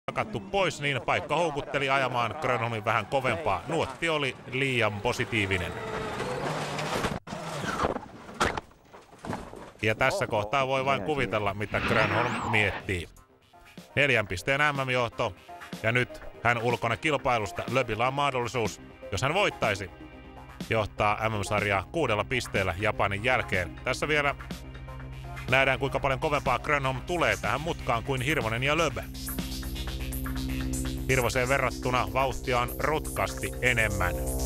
hakattu pois, niin paikka houkutteli ajamaan Grönholmin vähän kovempaa. Nuotti oli liian positiivinen. Ja tässä kohtaa voi vain kuvitella, mitä Grönholm miettii. 4 pisteen MM-johto. Ja nyt hän ulkona kilpailusta. Löbillä on mahdollisuus, jos hän voittaisi, johtaa MM-sarjaa 6 pisteellä Japanin jälkeen. Tässä vielä nähdään, kuinka paljon kovempaa Grönholm tulee tähän mutkaan kuin Hirvonen ja Löb. Hirvoseen verrattuna vauhtia on rutkasti enemmän.